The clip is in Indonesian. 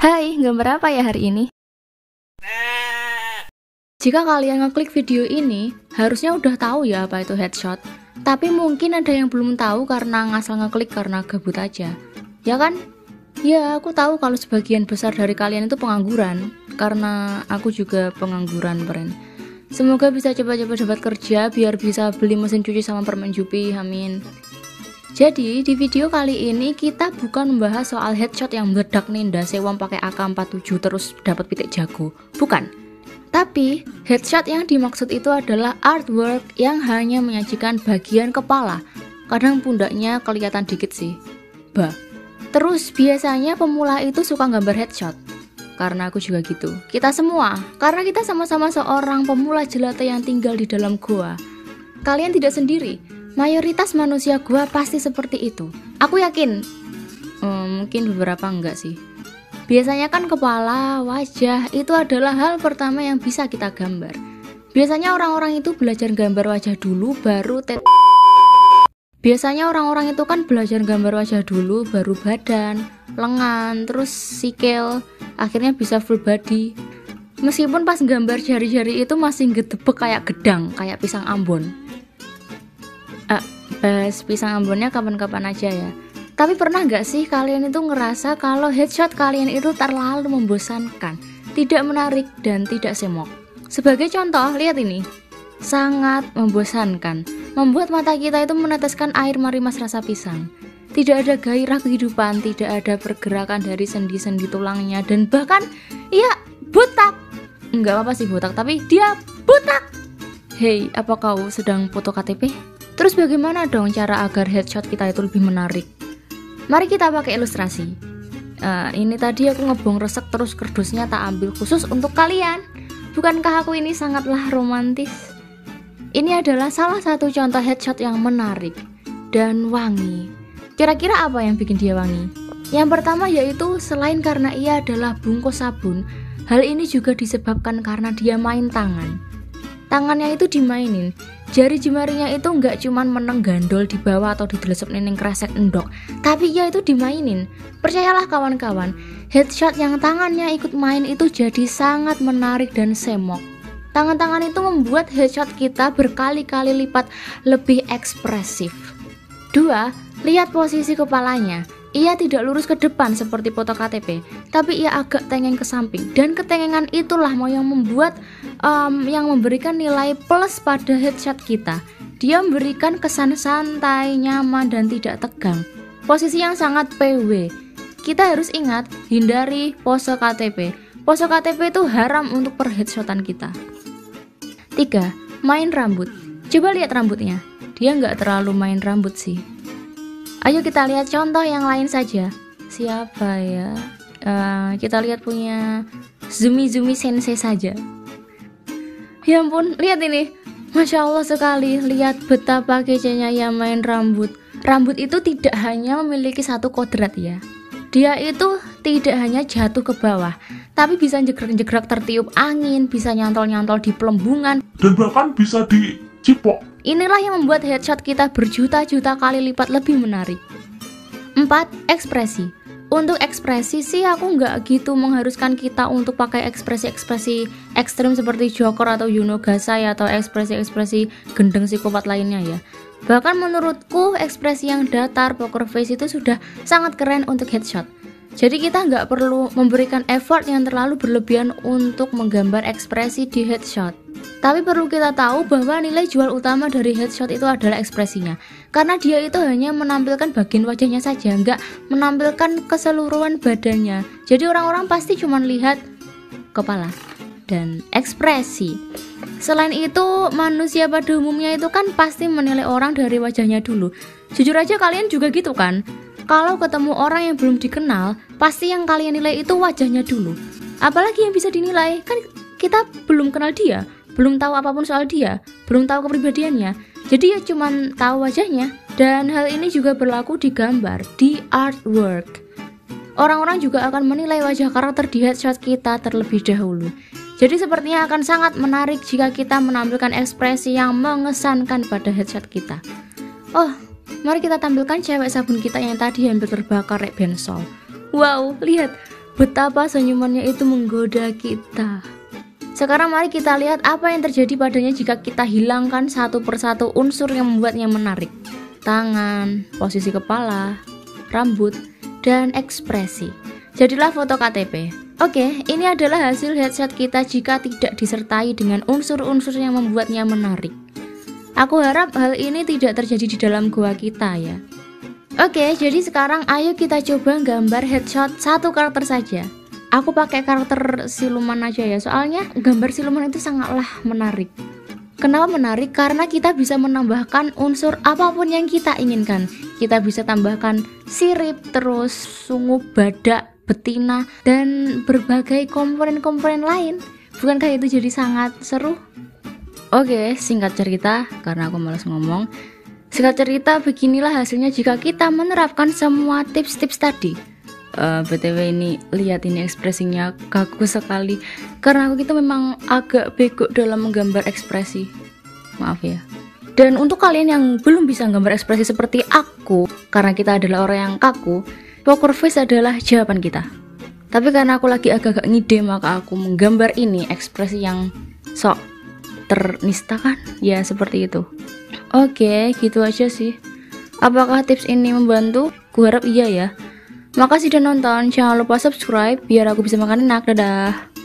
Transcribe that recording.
Hai, gambar apa ya hari ini? Jika kalian ngeklik video ini, harusnya udah tahu ya apa itu headshot. Tapi mungkin ada yang belum tahu karena ngasal ngeklik karena gabut aja. Ya kan? Ya, aku tahu kalau sebagian besar dari kalian itu pengangguran. Karena aku juga pengangguran, friend. Semoga bisa cepat-cepat dapat kerja biar bisa beli mesin cuci sama permen Jupi, amin. Jadi di video kali ini kita bukan membahas soal headshot yang meledak ninda sewam pakai AK-47 terus dapat pitik jago, bukan. Tapi headshot yang dimaksud itu adalah artwork yang hanya menyajikan bagian kepala, kadang pundaknya kelihatan dikit sih. Terus biasanya pemula itu suka gambar headshot. Karena aku juga gitu. Kita semua, karena kita sama-sama seorang pemula jelata yang tinggal di dalam goa. Kalian tidak sendiri. Mayoritas manusia gua pasti seperti itu. Aku yakin. Mungkin beberapa enggak sih. Biasanya kan kepala, wajah itu adalah hal pertama yang bisa kita gambar. Biasanya orang-orang itu belajar gambar wajah dulu baru Biasanya orang-orang itu kan belajar gambar wajah dulu baru badan, lengan, terus sikil, akhirnya bisa full body. Meskipun pas gambar jari-jari itu masih gedebek kayak gedang, kayak pisang Ambon. Bahas pisang Ambonnya kapan-kapan aja ya. Tapi pernah gak sih kalian itu ngerasa kalau headshot kalian itu terlalu membosankan, tidak menarik dan tidak semok? Sebagai contoh, lihat ini. Sangat membosankan, membuat mata kita itu meneteskan air marimas rasa pisang. Tidak ada gairah kehidupan, tidak ada pergerakan dari sendi-sendi tulangnya, dan bahkan ia botak. Enggak apa-apa sih botak, tapi dia botak. Hei, apa kau sedang foto KTP? Terus bagaimana dong cara agar headshot kita itu lebih menarik? Mari kita pakai ilustrasi. Ini tadi aku ngebong resek terus kerdusnya tak ambil khusus untuk kalian. Bukankah aku ini sangatlah romantis? Ini adalah salah satu contoh headshot yang menarik dan wangi. Kira-kira apa yang bikin dia wangi? Yang pertama yaitu selain karena ia adalah bungkus sabun, hal ini juga disebabkan karena dia main tangan. Tangannya itu dimainin. Jari jemarinya itu nggak cuman meneng gandol di bawah atau didelesep nening kresek endok, tapi ia itu dimainin. Percayalah kawan-kawan, headshot yang tangannya ikut main itu jadi sangat menarik dan semok. Tangan-tangan itu membuat headshot kita berkali-kali lipat lebih ekspresif. 2. Lihat posisi kepalanya. Ia tidak lurus ke depan seperti foto KTP, tapi ia agak tengeng ke samping. Dan ketengengan itulah yang membuat yang memberikan nilai plus pada headshot kita. Dia memberikan kesan santai, nyaman, dan tidak tegang. Posisi yang sangat PW. Kita harus ingat, hindari pose KTP. Pose KTP itu haram untuk perheadshotan kita. 3. Main rambut. Coba lihat rambutnya. Dia nggak terlalu main rambut sih. Ayo kita lihat contoh yang lain saja. Siapa ya? Kita lihat punya Zumi Sensei saja. Ya ampun, lihat ini. Masya Allah sekali. Lihat betapa kecenya ya main rambut. Rambut itu tidak hanya memiliki satu kodrat ya. Dia itu tidak hanya jatuh ke bawah, tapi bisa jegrak-jegrak tertiup angin, bisa nyantol-nyantol di pelembungan, dan bahkan bisa dicipok. Inilah yang membuat headshot kita berjuta-juta kali lipat lebih menarik. 4. Ekspresi. Untuk ekspresi sih aku nggak gitu mengharuskan kita untuk pakai ekspresi-ekspresi ekstrim seperti Joker atau Yuno Gasai atau ekspresi-ekspresi gendeng psikopat lainnya ya. Bahkan menurutku ekspresi yang datar, poker face itu sudah sangat keren untuk headshot. Jadi kita nggak perlu memberikan effort yang terlalu berlebihan untuk menggambar ekspresi di headshot. Tapi perlu kita tahu bahwa nilai jual utama dari headshot itu adalah ekspresinya. Karena dia itu hanya menampilkan bagian wajahnya saja, nggak menampilkan keseluruhan badannya. Jadi orang-orang pasti cuma lihat kepala dan ekspresi. Selain itu, manusia pada umumnya itu kan pasti menilai orang dari wajahnya dulu. Jujur aja kalian juga gitu kan? Kalau ketemu orang yang belum dikenal, pasti yang kalian nilai itu wajahnya dulu. Apalagi yang bisa dinilai, kan kita belum kenal dia, belum tahu apapun soal dia, belum tahu kepribadiannya. Jadi ya cuman tahu wajahnya. Dan hal ini juga berlaku di gambar, di artwork. Orang-orang juga akan menilai wajah karakter di headshot kita terlebih dahulu. Jadi sepertinya akan sangat menarik jika kita menampilkan ekspresi yang mengesankan pada headshot kita. Oh, mari kita tampilkan cewek sabun kita yang tadi hampir terbakar rek bensol. Wow, lihat betapa senyumannya itu menggoda kita. Sekarang mari kita lihat apa yang terjadi padanya jika kita hilangkan satu persatu unsur yang membuatnya menarik. Tangan, posisi kepala, rambut, dan ekspresi. Jadilah foto KTP. Oke, ini adalah hasil headshot kita jika tidak disertai dengan unsur-unsur yang membuatnya menarik. Aku harap hal ini tidak terjadi di dalam gua kita ya. Oke, jadi sekarang ayo kita coba gambar headshot satu karakter saja. Aku pakai karakter siluman aja ya, soalnya gambar siluman itu sangatlah menarik. Kenapa menarik? Karena kita bisa menambahkan unsur apapun yang kita inginkan. Kita bisa tambahkan sirip, terus sungu, badak, betina, dan berbagai komponen-komponen lain. Bukankah itu jadi sangat seru? Oke, singkat cerita, karena aku malas ngomong. Singkat cerita, beginilah hasilnya jika kita menerapkan semua tips-tips tadi. BTW ini, lihat ini ekspresinya kaku sekali. Karena aku itu memang agak bego dalam menggambar ekspresi. Maaf ya. Dan untuk kalian yang belum bisa gambar ekspresi seperti aku, karena kita adalah orang yang kaku, poker face adalah jawaban kita. Tapi karena aku lagi agak-agak ngide, maka aku menggambar ini ekspresi yang sok ternistakan. Ya, seperti itu. Oke, gitu aja sih. Apakah tips ini membantu? Kuharap iya ya. Makasih udah nonton. Jangan lupa subscribe biar aku bisa makan enak. Dadah.